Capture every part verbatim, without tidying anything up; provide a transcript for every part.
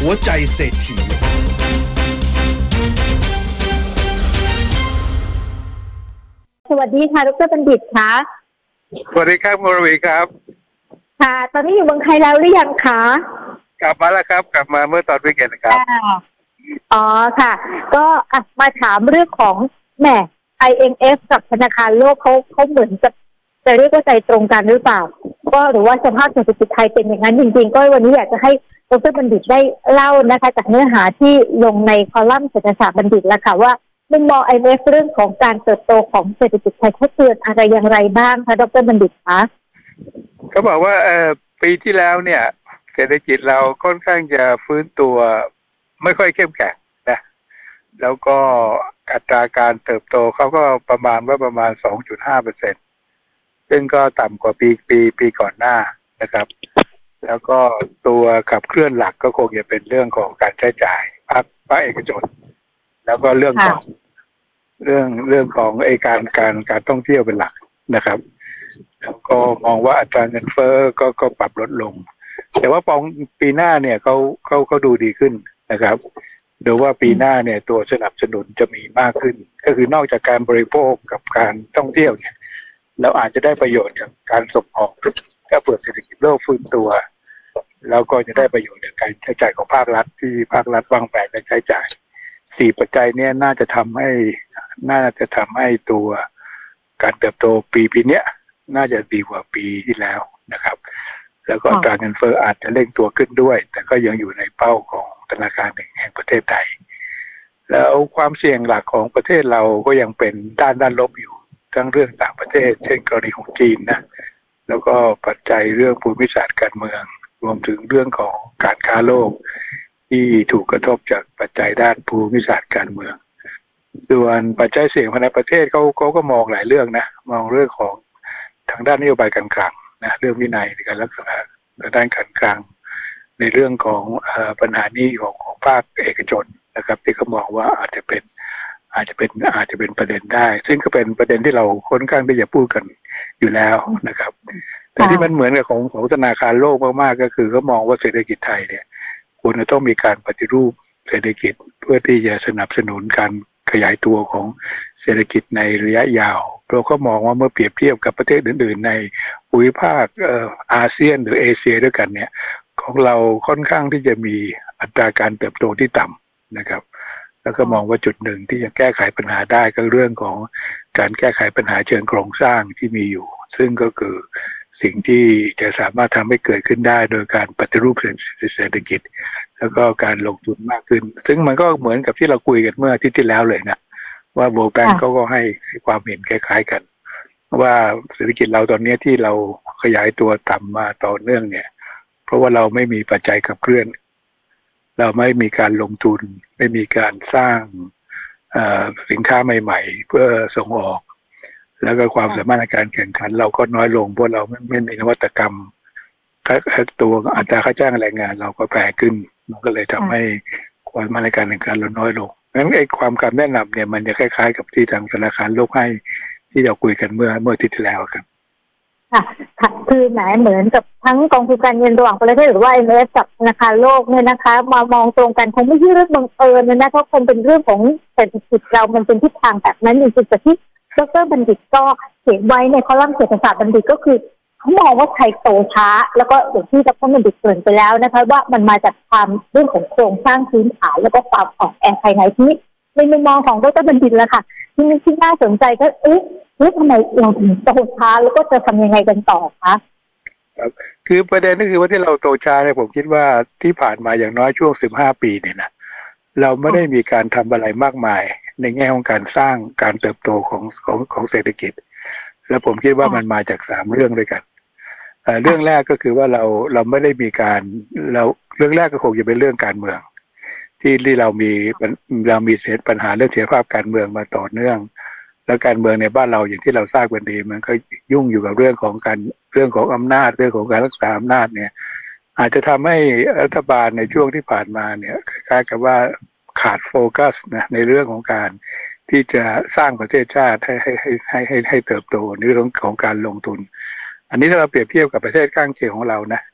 วใจเศรษฐีสวัสดีค่ะดร.บัณฑิตค่ะสวัสดีครับคุณรวีครับค่ะตอนนี้อยู่เมืองไทยแล้วหรือยังคะกลับมาแล้วครับกลับมาเมื่อตอนวีคเอนด์ครับอ๋อค่ะก็มาถามเรื่องของแหม ไอ เอ็ม เอฟ กับธนาคารโลกเขาเขาเหมือนจะจะเรียกว่าใจตรงกันหรือเปล่าก็หรือว่าสภาพเศรษฐกิจไทยเป็นอย่างนั้นจริงๆก็วันนี้อยากจะให้ดร.บัณฑิตได้เล่านะคะจากเนื้อหาที่ลงในคอลัมน์เศรษฐศาสตร์บัณฑิตแล้วค่ะว่ามุมมอง ไอ เอ็ม เอฟ เรื่องของการเติบโตของเศรษฐกิจไทยเขาเตือนอะไรอย่างไรบ้างคะดร.บัณฑิตคะเขาบอกว่าเอ่อปีที่แล้วเนี่ยเศรษฐกิจเราค่อนข้างจะฟื้นตัวไม่ค่อยเข้มแข็งนะแล้วก็อัตราการเติบโตเขาก็ประมาณว่าประมาณ สองจุดห้าเปอร์เซ็นต์ ซึ่งก็ต่ำกว่าปีปีปีก่อนหน้านะครับแล้วก็ตัวขับเคลื่อนหลักก็คงจะเป็นเรื่องของการใช้จ่ายภาคภาคเอกชนแล้วก็เรื่องของเรื่องเรื่องของไอ้การการการท่องเที่ยวเป็นหลักนะครับแล้วก็มองว่าอัตราเงินเฟ้อก็ก็ปรับลดลงแต่ว่าปองปีหน้าเนี่ยเขาเขาเขาดูดีขึ้นนะครับดูว่าปีหน้าเนี่ยตัวสนับสนุนจะมีมากขึ้นก็คือนอกจากการบริโภคกับการท่องเที่ยวเนี่ยเราอาจจะได้ประโยชน์จากการส่งออกถ้าเปิดเศรษฐกิจโลกฟื้นตัวแล้วก็จะได้ประโยชน์จากการใช้จ่ายของภาครัฐที่ภาครัฐวางแผนการใช้จ่ายสี่ปัจจัยเนี่ยน่าจะทำให้น่าจะทำให้ตัวการเติบโตปีปีนี้น่าจะดีกว่าปีที่แล้วนะครับแล้วก็อัตราเงินเฟ้ออาจจะเร่งตัวขึ้นด้วยแต่ก็ยังอยู่ในเป้าของธนาคารแห่งประเทศไทยแล้วความเสี่ยงหลักของประเทศเราก็ยังเป็นด้านด้านลบอยู่ทั้งเรื่องต่างประเทศเช่นกรณีของจีนนะแล้วก็ปัจจัยเรื่องภูมิศาสตร์การเมืองรวมถึงเรื่องของการค้าโลกที่ถูกกระทบจากปัจจัยด้านภูมิศาสตร์การเมืองส่วนปัจจัยเสี่ยงภายในประเทศเขาเขาก็มองหลายเรื่องนะมองเรื่องของทางด้านนโยบายการคลังนะเรื่องวินัยในการรักษาด้านการคลังในเรื่องของเอ่อปัญหาหนี้ของของภาคเอกชนนะครับที่เขามองว่าอาจจะเป็นอาจจะเป็นอาจจะเป็นประเด็นได้ซึ่งก็เป็นประเด็นที่เราค่อนข้างที่จะพูดกันอยู่แล้วนะครับแต่ที่มันเหมือนกับของของธนาคารโลกมากๆก็คือเขามองว่าเศรษฐกิจไทยเนี่ยควรจะต้องมีการปฏิรูปเศรษฐกิจเพื่อที่จะสนับสนุนการขยายตัวของเศรษฐกิจในระยะยาวเพราะเขามองว่าเมื่อเปรียบเทียบกับประเทศอื่นๆในภูมิภาคเอ่ออาเซียนหรือเอเชียด้วยกันเนี่ยของเราค่อนข้างที่จะมีอัตราการเติบโตที่ต่ำนะครับแล้วก็มองว่าจุดหนึ่งที่จะแก้ไขปัญหาได้ก็เรื่องของการแก้ไขปัญหาเชิงโครงสร้างที่มีอยู่ซึ่งก็คือสิ่งที่จะสามารถทำให้เกิดขึ้นได้โดยการปฏิรูปเศรษฐกิจแล้วก็การลงทุนมากขึ้นซึ่งมันก็เหมือนกับที่เราคุยกันเมื่ออาทิตย์ที่แล้วเลยนะว่าโบแบงก์เขาก็ให้ความเห็นคล้ายๆกันว่าเศรษฐกิจเราตอนนี้ที่เราขยายตัวต่ำมาต่อเนื่องเนี่ยเพราะว่าเราไม่มีปัจจัยขับเคลื่อนเราไม่มีการลงทุนไม่มีการสร้างสินค้าใหม่ๆเพื่อส่งออกแล้วก็ความสามารถในการแข่งขันเราก็น้อยลงเพราะเราไม่ไม่มีนวัตกรรมตัวอัตราค่าจ้างแรงงานเราก็แพงขึ้นมันก็เลยทำให้ความสามารถในการแข่งขันเราน้อยลงงั้นไอ้ความคำแนะนำเนี่ยมันจะคล้ายๆกับที่ทางธนาคารโลกให้ที่เราคุยกันเมื่อเมื่ออาทิตย์ที่แล้วครับค่ะค่ะคือหมายเหมือนกับทั้งกองทุนการเงินระหว่างประเทศหรือว่า ไอ เอ็ม เอฟ กับธนาคารโลกเนี่ยนะคะมามองตรงกันคงไม่ใช่เรื่องบังเอิญนะเพราะคงเป็นเรื่องของเศรษฐกิจเรามันเป็นทิศทางแบบนั้นจริงๆแต่ที่ดร.บัณฑิตก็เขียนไว้ในคอลัมน์เศรษฐศาสตร์บัณฑิตก็คือเขามองว่าไทยโตช้าแล้วก็อย่างที่ดร.บัณฑิตเกริ่นไปแล้วนะคะว่ามันมาจากความเรื่องของโครงสร้างพื้นฐานแล้วก็ความอ่อนแอภายในที่ในมุมมองของดร.บัณฑิตแล้วค่ะที่ที่น่าสนใจก็เอ๊ะแล้วทำไมเราถึงโตช้าแล้วก็จะทำยังไงกันต่อคะครับคือประเด็นก็คือว่าที่เราโตช้าเนี่ยผมคิดว่าที่ผ่านมาอย่างน้อยช่วงสิบห้าปีเนี่ยนะเราไม่ได้มีการทำอะไรมากมายในแง่ของการสร้างการเติบโตของของของเศรษฐกิจแล้วผมคิดว่ามันมาจากสามเรื่องด้วยกันเรื่องแรกก็คือว่าเราเราไม่ได้มีการเราเรื่องแรกก็คงจะเป็นเรื่องการเมืองที่ที่เรามีเรามีเสียปัญหาเรื่องเสถียรภาพการเมืองมาต่อเนื่องแล้วการเมืองในบ้านเราอย่างที่เราทราบกันดีมันก็ยุ่งอยู่กับเรื่องของการเรื่องของอำนาจเรื่องของการรักษาอำนาจเนี่ยอาจจะทำให้รัฐบาลในช่วงที่ผ่านมาเนี่ยคล้ายๆกับว่าขาดโฟกัสนะในเรื่องของการที่จะสร้างประเทศชาติให้ให้ให้ให้ให้ให้เติบโตในเรื่องของการลงทุนอันนี้ถ้าเราเปรียบเทียบกับประเทศข้างเคียงของเรานะ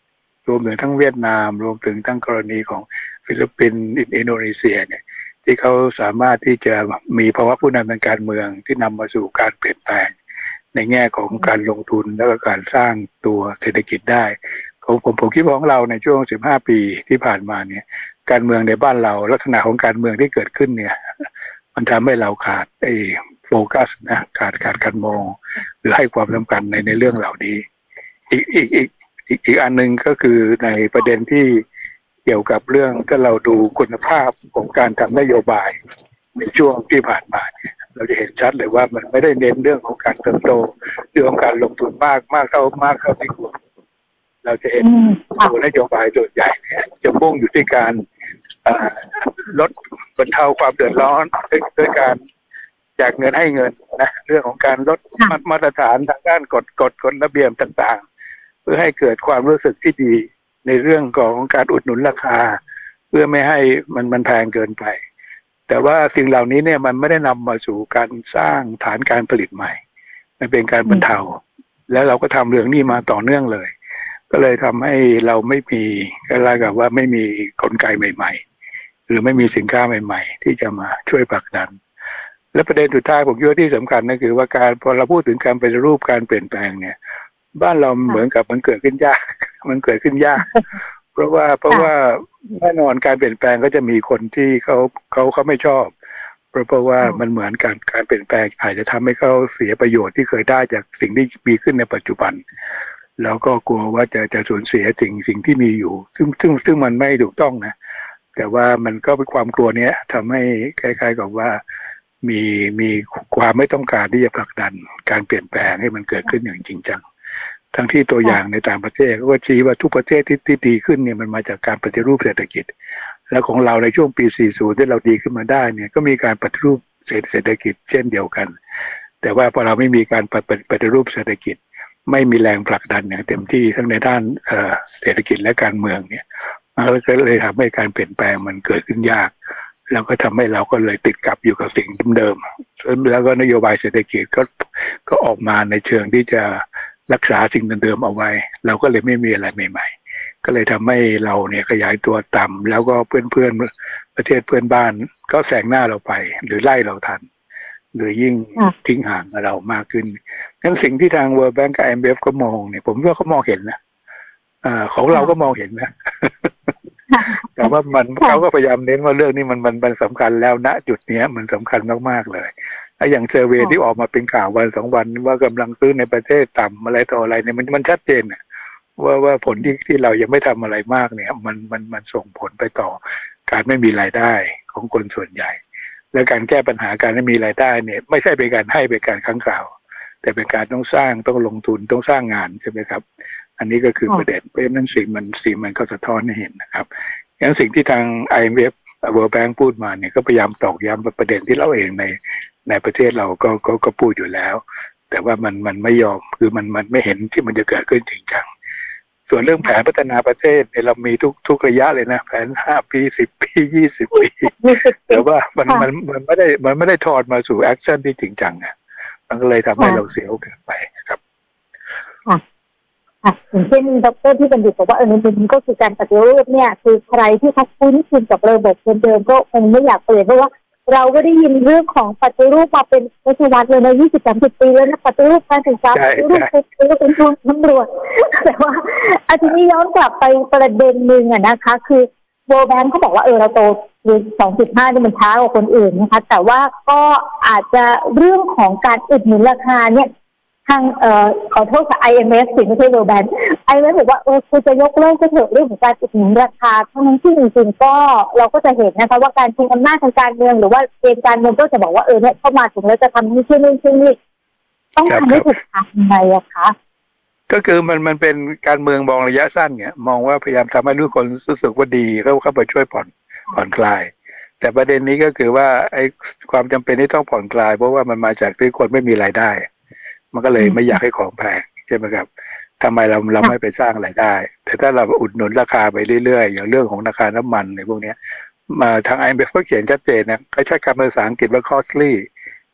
รวมถึงทั้งเวียดนามรวมถึงทั้งกรณีของฟิลิปปินส์อินโดนีเซียเนี่ยที่เขาสามารถที่จะมีภาวะผู้นำทางการเมืองที่นำมาสู่การเปลี่ยนแปลงในแง่ของการลงทุนและก็การสร้างตัวเศรษฐกิจได้ของผมผมคิดว่าของเราในช่วงสิบห้าปีที่ผ่านมาเนี่ยการเมืองในบ้านเราลักษณะของการเมืองที่เกิดขึ้นเนี่ยมันทำให้เราขาดไอ้โฟกัสนะขาดขาดการมองหรือให้ความสำคัญในในเรื่องเหล่านี้อีกอีกอีกอีกอีกอันหนึ่งก็คือในประเด็นที่เกี่ยวกับเรื่องถ้าเราดูคุณภาพของการทำนโยบายในช่วงที่ผ่านมาเนี่ยเราจะเห็นชัดเลยว่ามันไม่ได้เน้นเรื่องของการเติบโตเรื่องของการลงทุนมากมากเท่ามากเท่าที่ควรเราจะเห็นตัวนโยบายส่วนใหญ่เนี่ยจะมุ่งอยู่ที่การลดบรรเทาความเดือดร้อนด้วยการแจกเงินให้เงินนะเรื่องของการลดมาตรฐานทางด้านกฎกฎกฎระเบียบต่างๆเพื่อให้เกิดความรู้สึกที่ดีในเรื่องของการอุดหนุนราคาเพื่อไม่ให้มันมันแพงเกินไปแต่ว่าสิ่งเหล่านี้เนี่ยมันไม่ได้นำมาสู่การสร้างฐานการผลิตใหม่มันเป็นการบรรเทาแล้วเราก็ทำเรื่องนี้มาต่อเนื่องเลยก็เลยทำให้เราไม่มีก็เรียกกับว่าไม่มีกลไกใหม่ๆหรือไม่มีสินค้าใหม่ๆที่จะมาช่วยผลักดันและประเด็นสุดท้ายผมคิดว่าที่สำคัญก็คือว่าการพอเราพูดถึงการปฏิรูปการเปลี่ยนแปลงเนี่ยบ้านเราเหมือนกับมันเกิดขึ้นยากมันเกิดขึ้นยากเพราะว่าเพราะว่าแน่นอนการเปลี่ยนแปลงก็จะมีคนที่เขาเขาเขาไม่ชอบเพราะเพราะว่ามันเหมือนการการเปลี่ยนแปลงอาจจะทำให้เขาเสียประโยชน์ที่เคยได้จากสิ่งที่มีขึ้นในปัจจุบันแล้วก็กลัวว่าจะจะสูญเสียสิ่งสิ่งที่มีอยู่ซึ่งซึ่งซึ่งมันไม่ถูกต้องนะแต่ว่ามันก็เป็นความกลัวเนี้ยทำให้คล้ายๆกับว่ามีมีความไม่ต้องการที่จะผลักดันการเปลี่ยนแปลงให้มันเกิดขึ้นอย่างจริงจังทั้งที่ตัวอย่างในต่างประเทศก็ชี้ว่าทุกประเทศที่ที่ดีขึ้นเนี่ยมันมาจากการปฏิรูปเศรษฐกิจและของเราในช่วงปี สี่สิบ ที่เราดีขึ้นมาได้เนี่ยก็มีการปฏิรูปเศรษฐกิจเช่นเดียวกันแต่ว่าพอเราไม่มีการปฏิรูปเศรษฐกิจไม่มีแรงผลักดันอย่างเต็มที่ทั้งในด้านเศรษฐกิจและการเมืองเนี่ยมันก็เลยทำให้การเปลี่ยนแปลงมันเกิดขึ้นยากแล้วก็ทำให้เราก็เลยติดกับอยู่กับสิ่งเดิมๆแล้วก็นโยบายเศรษฐกิจก็ก็ออกมาในเชิงที่จะรักษาสิ่งเดิมๆเอาไว้เราก็เลยไม่มีอะไรใหม่ๆก็เลยทำให้เราเนี่ยขยายตัวต่ำแล้วก็เพื่อนๆประเทศเพื่อนบ้านก็แซงหน้าเราไปหรือไล่เราทันหรือยิ่งทิ้งห่างเรามากขึ้นงั้นสิ่งที่ทาง World Bank กับ ไอ เอ็ม เอฟ ก็มองเนี่ยผมว่าเขามองเห็นนะอ่าของเราก็มองเห็นนะแต่ว่ามันเขาก็พยายามเน้นว่าเรื่องนี้มันมันมันสำคัญแล้วณจุดนี้มันสำคัญมากๆเลยถ้าอย่างเซอร์เวย์ที่ออกมาเป็นข่าววันสองวันว่ากำลังซื้อในประเทศต่ำอะไรต่ออะไรเนี่ยมันมันชัดเจนว่าว่าผลที่ที่เรายังไม่ทำอะไรมากเนี่ยมันมันมันส่งผลไปต่อการไม่มีรายได้ของคนส่วนใหญ่และการแก้ปัญหาการไม่มีรายได้เนี่ยไม่ใช่เป็นการให้เป็นการค้างคราวแต่เป็นการต้องสร้างต้องลงทุนต้องสร้างงานใช่ไหมครับอันนี้ก็คือประเด็นเพราะฉะนั้นสิ่งมันสิ่งมันก็สะท้อนให้เห็นนะครับงั้นสิ่งที่ทาง ไอ เอ็ม เอฟ World Bank พูดมาเนี่ยก็พยายามตอกย้ำประเด็นที่เราเองในในประเทศเราก็ก็ก็พูดอยู่แล้วแต่ว่ามันมันไม่ยอมคือมันมันไม่เห็นที่มันจะเกิดขึ้นจริงจังส่วนเรื่องแผนพัฒนาประเทศเนี่ยเรามีทุกทุกระยะเลยนะแผนห้าปีสิบปียี่สิบปีแต่ว่ามันมันมันไม่ได้มันไม่ได้ถอดมาสู่แอคชั่นที่จริงจังอ่ะมันก็เลยทำให้เราเสียโอกาสไปครับค่ะค่ะอย่างเช่นดร.ที่บัณฑิตบอกว่าเออมันก็คือการปฏิรูปเนี่ยคือใครที่เขาคุ้นชินกับระบบเดิมๆก็คงไม่อยากเปลี่ยนเพราะว่าเราก็ได้ยินเรื่องของปฏิรูปมาเป็นทศวรรษเลยในยี่สิบสามสิบปีแล้วนะปฏิรูปการศึกษาปฏิรูปเป็นทุนตำรวจแต่ว่าอาทีนี้ย้อนกลับไปประเด็นหนึ่งอะนะคะคือ World Bank เขาบอกว่าเออเราโตสองจุดห้านี่มันช้ากว่าคนอื่นนะคะแต่ว่าก็อาจจะเรื่องของการอุดหนุนราคาเนี่ยทางเอ่อขอโทษค่ะ ไอ เอ็ม เอฟ สิไม่ใช่ World Bank ไอ เอ็ม เอฟ บอกว่าเออคุณจะยกเลิกก็เถอะเรื่องของการอุดหนุนราคาทั้งที่จริงๆก็เราก็จะเห็นนะคะว่าการชิงอำนาจทางการเมืองหรือว่าเกณฑ์การเมืองก็จะบอกว่าเออเนี่ยเข้ามาถึงแล้วจะทำให้ชื่อนู่นชื่อนี่ต้องทำให้ถูกทางยังไงอะคะก็คือมันมันเป็นการเมืองมองระยะสั้นเนี่ยมองว่าพยายามทำให้ทุกคนรู้สึกว่าดีเขาเข้าไปช่วยผ่อนผ่อนคลายแต่ประเด็นนี้ก็คือว่าไอ้ความจำเป็นที่ต้องผ่อนคลายเพราะว่ามันมาจากที่คนไม่มีรายได้มันก็เลยไม่อยากให้ของแพงใช่ไหมครับทำไมเราเราไม่ไปสร้างรายได้แต่ถ้าเราอุดหนุนราคาไปเรื่อยๆอย่างเรื่องของราคาน้ำมันในพวกนี้มาทาง ไอ เอ็ม เอฟ ก็เขียนชัดเจนนะเขาใช้คำภาษาอังกฤษว่า costly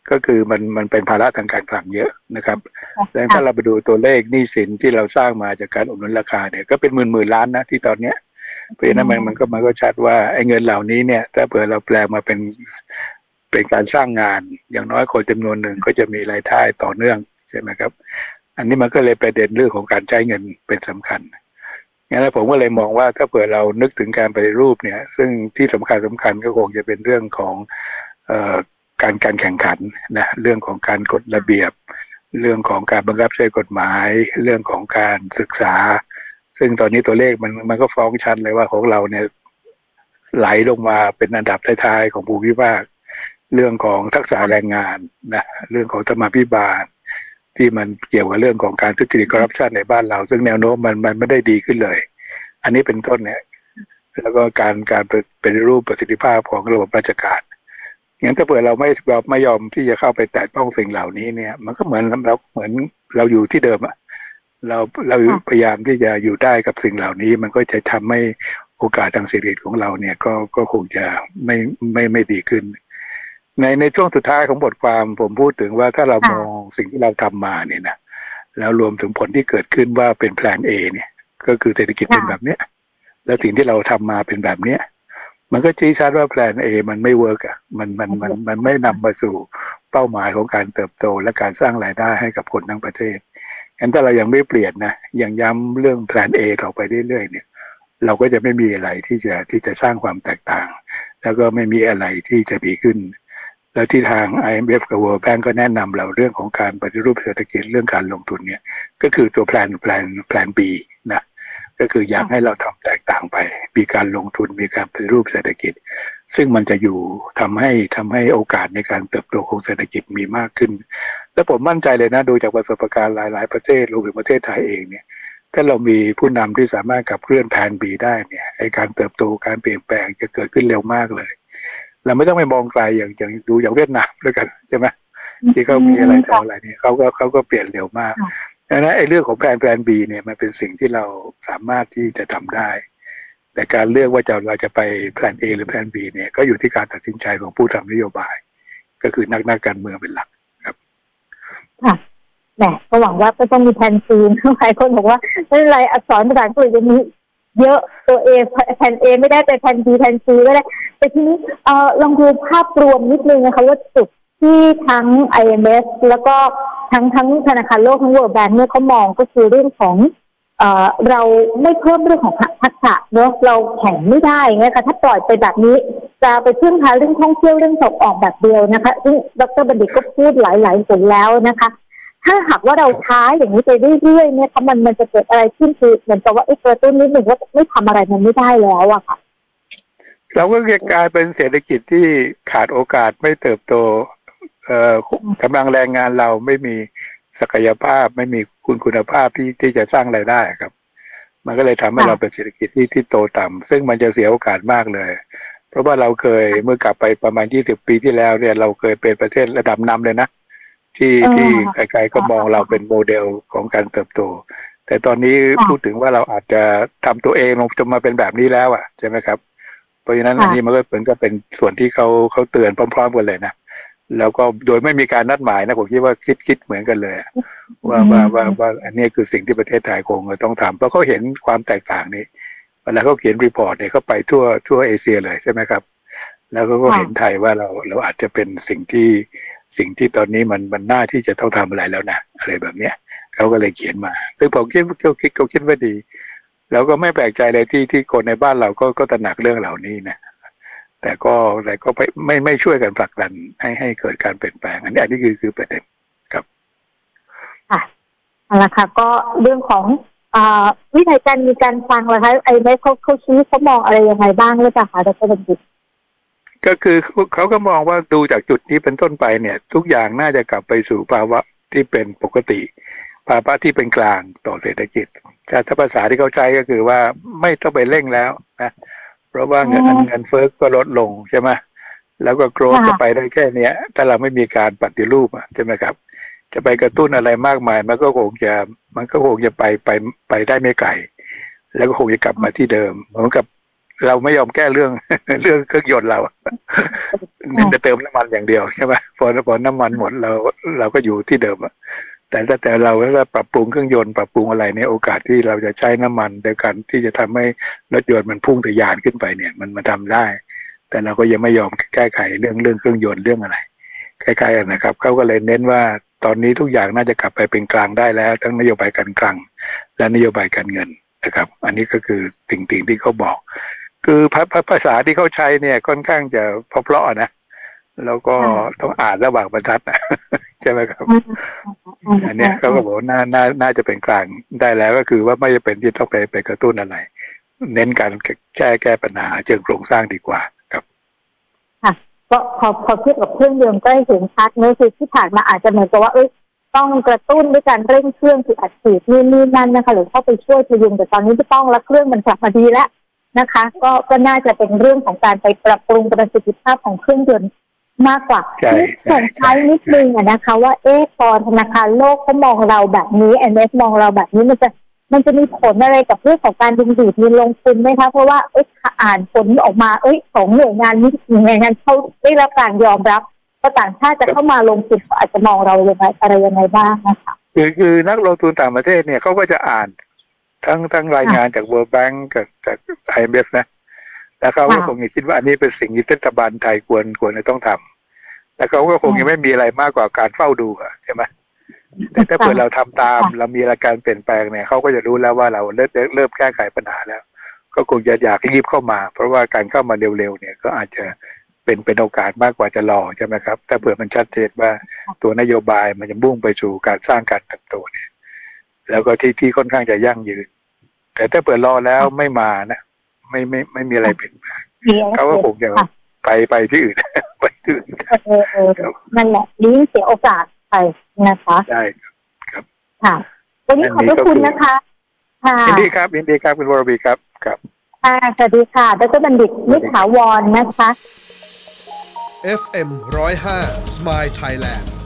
ก็คือมันมันเป็นภาระทางการคลังเยอะนะครับแล้วถ้าเราไปดูตัวเลขหนี้สินที่เราสร้างมาจากการอุดหนุนราคาเนี่ยก็เป็นหมื่นหมื่นล้านนะที่ตอนเนี้ยเพราะฉะนั้นมันมันก็มันก็ชัดว่าไอ้เงินเหล่านี้เนี่ยถ้าเผื่อเราแปลมาเป็นเป็นการสร้างงานอย่างน้อยคนจำนวนหนึ่งก็จะมีรายได้ต่อเนื่องใช่ไหมครับอันนี้มันก็เลยประเด็นเรื่องของการใช้เงินเป็นสำคัญงั้นผมก็เลยมองว่าถ้าเผื่อเรานึกถึงการปฏิรูปเนี่ยซึ่งที่สำคัญสำคัญก็คงจะเป็นเรื่องของเอ่อการการแข่งขันนะเรื่องของการกฎระเบียบเรื่องของการบังคับใช้กฎหมายเรื่องของการศึกษาซึ่งตอนนี้ตัวเลขมันมันก็ฟ้องชัดเลยว่าของเราเนี่ยไหลลงมาเป็นอันดับท้ายๆของภูมิภาคเรื่องของทักษะแรงงานนะเรื่องของธรรมาภิบาลที่มันเกี่ยวกับเรื่องของการทุจริตคอร์รัปชันในบ้านเราซึ่งแนวโน้มมันมันไม่ได้ดีขึ้นเลยอันนี้เป็นต้นเนี่ยแล้วก็การการเป็นรูปประสิทธิภาพของระบบราชการงั้นถ้าเผื่อเราไม่เราไม่ยอมที่จะเข้าไปแตะต้องสิ่งเหล่านี้เนี่ยมันก็เหมือนเราเหมือนเราอยู่ที่เดิมอะเราเราพยายามที่จะอยู่ได้กับสิ่งเหล่านี้มันก็จะทำให้โอกาสทางเศรษฐกิจของเราเนี่ยก็ก็คงจะไม่ไม่ไม่ดีขึ้นในในช่วงสุดท้ายของบทความผมพูดถึงว่าถ้าเรามองสิ่งที่เราทำมาเนี่ยนะแล้วรวมถึงผลที่เกิดขึ้นว่าเป็นแพลน A เนี่ยก็คือเศรษฐกิจเป็นแบบเนี้ยแล้วสิ่งที่เราทำมาเป็นแบบเนี้ยมันก็ชี้ชัดว่าแพลน A มันไม่เวิร์กอ่ะมันมันมันมันไม่นำมาสู่เป้าหมายของการเติบโตและการสร้างรายได้ให้กับคนทั้งประเทศงั้นถ้าเรายังไม่เปลี่ยนนะยังย้ำเรื่องแพลน A ต่อไปเรื่อยๆเนี่ยเราก็จะไม่มีอะไรที่จะที่จะสร้างความแตกต่างแล้วก็ไม่มีอะไรที่จะดีขึ้นแล้วที่ทาง ไอ เอ็ม เอฟ กับ World Bank ก็แนะนำเราเรื่องของการปฏิรูปเศรษฐกิจเรื่องการลงทุนเนี่ยก็คือตัวแพลนแพลนแพลน B นะก็คืออยากให้เราทำแตกต่างไปมีการลงทุนมีการปฏิรูปเศรษฐกิจซึ่งมันจะอยู่ทำให้ทำให้โอกาสในการเติบโตของเศรษฐกิจมีมากขึ้นและผมมั่นใจเลยนะดูจากประสบการณ์หลายๆประเทศรวมถึงประเทศไทยเองเนี่ยถ้าเรามีผู้นำที่สามารถขับเคลื่อนแผน B ได้เนี่ยไอ้การเติบโตการเปลี่ยนแปลงจะเกิดขึ้นเร็วมากเลยเราไม่ต้องไปมองไกลอย่างอย่างดูอย่างเวียดนามด้วยกันใช่ไหมที่เขามีอะไรต่ออะไรเนี่ยเขาก็เขาก็เปลี่ยนเร็วมากดังนั้นไอ้เรื่องของแผนแผน B เนี่ยมันเป็นสิ่งที่เราสามารถที่จะทำได้แต่การเลือกว่าจะเราจะไปแผน A หรือแผน B เนี่ยก็อยู่ที่การตัดสินใจของผู้ทำนโยบายก็คือนักนักการเมืองเป็นหลักครับค่ะแหมก็หวังว่าก็ต้องมีแผน C หลายคนบอกว่าไม่เป็นไรอักษรภาษาอังกฤษจะมีเยอะตัว A แผน A ไม่ได้แต่แผน B แผน C ก็ได้แต่ทีนี้เอ่อลองดูภาพรวมนิดนึงนะคะว่าจุดที่ทั้ง ไอ เอ็ม เอฟ แล้วก็ทั้งทั้งธนาคารโลกทั้ง World Bank เนี่ยเขามองก็คือเรื่องของเอ่อเราไม่เพิ่มเรื่องของทักษะเนอะเราแข่งไม่ได้ไงคะถ้าปล่อยไปแบบนี้จะไปพึ่งพาเรื่องท่องเที่ยวเรื่องส่งออกแบบเดียวนะคะซึ่งดร.บัณฑิตก็พูดหลายๆคนแล้วนะคะถ้าหากว่าเราช้าอย่างนี้ไปเรื่อยๆเนี่ยค่ะมันมันจะเกิดอะไรขึ้นคือเหมือนกับว่าไอ้กระตุ้นนิดหนึ่งว่าไม่ทำอะไรมันไม่ได้แล้วอะค่ะเราก็กลายเป็นเศรษฐกิจที่ขาดโอกาสไม่เติบโตเอ่อกำลังแรงงานเราไม่มีศักยภาพไม่มีคุณคุณภาพที่ที่จะสร้างรายได้ครับมันก็เลยทำให้เราเป็นเศรษฐกิจที่ที่โตต่ำซึ่งมันจะเสียโอกาสมากเลยเพราะว่าเราเคยเมื่อกลับไปประมาณยี่สิบปีที่แล้วเนี่ยเราเคยเป็นประเทศระดับนำเลยนะที่ที่ใครๆก็มองเราเป็นโมเดลของการเติบโตแต่ตอนนี้พูดถึงว่าเราอาจจะทำตัวเองลงจนมาเป็นแบบนี้แล้วอ่ะใช่ไหมครับเพราะฉะนั้นอันนี้มันก็เป็นก็เป็นส่วนที่เขาเขาเตือนพร้อมๆกันเลยนะแล้วก็โดยไม่มีการนัดหมายนะผมคิดว่าคิดคิดเหมือนกันเลยว่าว่าว่าว่าอันนี้คือสิ่งที่ประเทศไทยคงต้องทำเพราะเขาเห็นความแตกต่างนี้เวลาเขาเขียนรีพอร์ตเนี่ยเขาไปทั่วทั่วเอเชียเลยใช่ไหมครับแล้วก็เห็นไทยว่าเราเราอาจจะเป็นสิ่งที่สิ่งที่ตอนนี้มันมันน่าที่จะต้องทำอะไรแล้วนะอะไรแบบเนี้ยเขาก็เลยเขียนมาซึ่งผมคิดเขาคิดเขาคิดว่าดีแล้วก็ไม่แปลกใจเลยที่ที่คนในบ้านเราก็ก็ตระหนักเรื่องเหล่านี้นะแต่ก็แต่ก็ไม่ไม่ไม่ช่วยกันผลักดันให้ให้เกิดการเปลี่ยนแปลงอันนี้อันนี้คือคือประเด็นครับค่ะเอาละค่ะก็เรื่องของอ่าวิธีการมีการฟังเหรอคะไอ้ไม่เขาเขาชี้เขามองอะไรยังไงบ้างหรือเปล่าคะดร.บัณฑิตก็คือเขาก็มองว่าดูจากจุดนี้เป็นต้นไปเนี่ยทุกอย่างน่าจะกลับไปสู่ภาวะที่เป็นปกติภาวะที่เป็นกลางต่อเศรษฐกิจถ้าภาษาที่เขาใช้ก็คือว่าไม่ต้องไปเร่งแล้วนะเพราะว่าเงินเงินเฟ้อก็ลดลงใช่ไหมแล้วก็โกรธจะไปได้แค่นี้ถ้าเราไม่มีการปฏิรูปใช่ไหมครับจะไปกระตุ้นอะไรมากมายมันก็คงจะมันก็คงจะไปไปไปได้ไม่ไกลแล้วก็คงจะกลับมาที่เดิมเหมือนกับเราไม่ยอมแก้เรื่อง เรื่องเครื่องยนต์เราจะเติมน้ำมันอย่างเดียวใช่ไหมพอพอน้ำมันหมดเราเราก็อยู่ที่เดิมแต่ถ้าแต่เราถ้าปรับปรุงเครื่องยนต์ปรับปรุงอะไรในโอกาสที่เราจะใช้น้ำมันโดยการที่จะทำให้รถยนต์มันพุ่งทะยานขึ้นไปเนี่ยมันมาทำได้ แต่เราก็ยังไม่ยอมแก้ไขเรื่องเรื่องเครื่องยนต์เรื่องอะไรคล้ายๆกันนะครับเขาก็เลยเน้นว่าตอนนี้ทุกอย่างน่าจะกลับไปเป็นกลางได้แล้วทั้งนโยบายการคลังและนโยบายการเงินนะครับอันนี้ก็คือสิ่งที่เขาบอกคือภาษาที่เขาใช้เนี่ยค่อนข้างจะเพราะๆนะแล้วก็ต้องอ่านระหว่างบรรทัดนะใช่ไหมครับอันนี้เขาก็บอกน่าน่าน่าจะเป็นกลางได้แล้วก็คือว่าไม่จะเป็นที่ต้องไปไปกระตุ้นอะไรเน้นการแก้แก้ปัญหาเชิงโครงสร้างดีกว่าครับค่ะก็พอพอเทียบกับเครื่องยนต์ก็เห็นชัดเนื้อคือที่ผ่านมาอาจจะเหมือนกับว่าเอ้ยต้องกระตุ้นด้วยการเร่งเครื่องคืออัดฉีดนี่นี่นั่นนะคะหรือเข้าไปช่วยพยุงแต่ตอนนี้ไม่ต้องแล้วเครื่องมันกลับมาดีแล้วนะคะก็ก็น่าจะเป็นเรื่องของการไปปรับปรุงประสิทธิภาพของเครื่องยนต์มากกว่าที่ส่งใช้นิดนึงอะนะคะว่าเอ๊ะพอธนาคารโลกเขามองเราแบบนี้ เอ็ม เอฟ มองเราแบบนี้มันจะมันจะมีผลอะไรกับเรื่องของการดึงดูดเงินลงทุนไหมคะเพราะว่าเอ๊ะอ่านผลออกมาเอ้ยของหน่วยงานนี้หน่วยงานเขาได้รับการยอมรับว่าต่างชาติจะเข้ามาลงทุนเขาอาจจะมองเรายังไงอะไรยังไงบ้างนะคะคือคือนักลงทุนต่างประเทศเนี่ยเขาก็จะอ่านทั้งทั้งรายงานจาก World Bank กับจาก ไอ เอ็ม เอฟ นะแล้วเขาก็คงจะคิดว่าอันนี้เป็นสิ่งที่รัฐบาลไทยควรควรจะต้องทำแล้วเขาก็คงยังไม่มีอะไรมากกว่าการเฝ้าดูใช่ไหมแต่ถ้าเกิดเราทำตามเรามีอาการเปลี่ยนแปลงเนี่ยเขาก็จะรู้แล้วว่าเราเริ่มเริ่มแก้ไขปัญหาแล้วก็คงจะอยากรีบเข้ามาเพราะว่าการเข้ามาเร็วๆเนี่ยก็อาจจะเป็นเป็นโอกาสมากกว่าจะรอใช่ไหมครับถ้าเผื่อมันชัดเจนว่าตัวนโยบายมันจะมุ่งไปสู่การสร้างการเติบโตเนี่ยแล้วก็ที่ที่ค่อนข้างจะยั่งยืนแต่ถ้าเปิดรอแล้วไม่มานะไม่ไม่ไม่มีอะไรเปลี่ยนแปลงเขาก็คงจะไปไปที่อื่นไปที่อื่นนั่นแหละลิ้นเสียโอกาสไปนะคะใช่ครับค่ะวันนี้ขอบคุณนะคะค่ะยินดีครับยินดีครับคุณวรวีครับครับค่ะสวัสดีค่ะดร.บัณฑิตนิถาวรนะคะเอฟ เอ็ม หนึ่งศูนย์ห้า Smile Thailand